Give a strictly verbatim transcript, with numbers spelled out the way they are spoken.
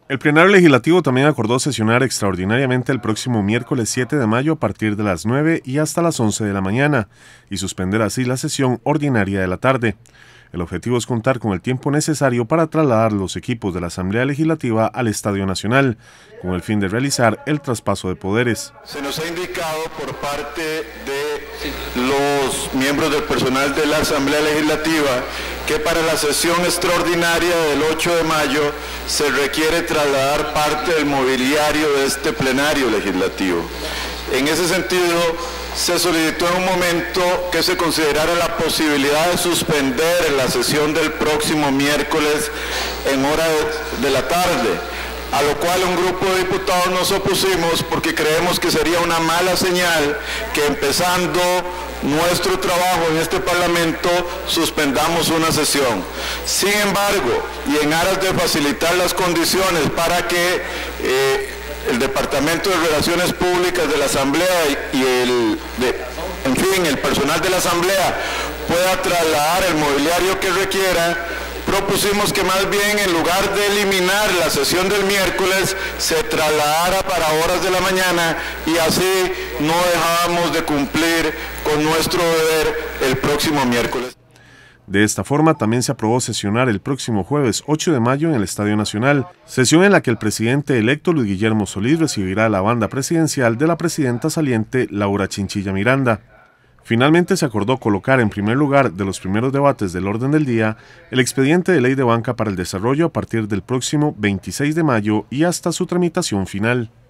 El plenario legislativo también acordó sesionar extraordinariamente el próximo miércoles siete de mayo a partir de las nueve y hasta las once de la mañana y suspender así la sesión ordinaria de la tarde. El objetivo es contar con el tiempo necesario para trasladar los equipos de la Asamblea Legislativa al Estadio Nacional, con el fin de realizar el traspaso de poderes. Se nos ha indicado por parte de los miembros del personal de la Asamblea Legislativa que para la sesión extraordinaria del ocho de mayo se requiere trasladar parte del mobiliario de este plenario legislativo. En ese sentido, se solicitó en un momento que se considerara la posibilidad de suspender la sesión del próximo miércoles en hora de la tarde, a lo cual un grupo de diputados nos opusimos porque creemos que sería una mala señal que empezando nuestro trabajo en este Parlamento suspendamos una sesión. Sin embargo, y en aras de facilitar las condiciones para que eh, el Departamento de Relaciones Públicas de la Asamblea y el, de, en fin, el personal de la Asamblea pueda trasladar el mobiliario que requiera, propusimos que más bien en lugar de eliminar la sesión del miércoles se trasladara para horas de la mañana y así no dejábamos de cumplir con nuestro deber el próximo miércoles. De esta forma, también se aprobó sesionar el próximo jueves ocho de mayo en el Estadio Nacional, sesión en la que el presidente electo Luis Guillermo Solís recibirá la banda presidencial de la presidenta saliente Laura Chinchilla Miranda. Finalmente se acordó colocar en primer lugar de los primeros debates del orden del día el expediente de ley de banca para el desarrollo a partir del próximo veintiséis de mayo y hasta su tramitación final.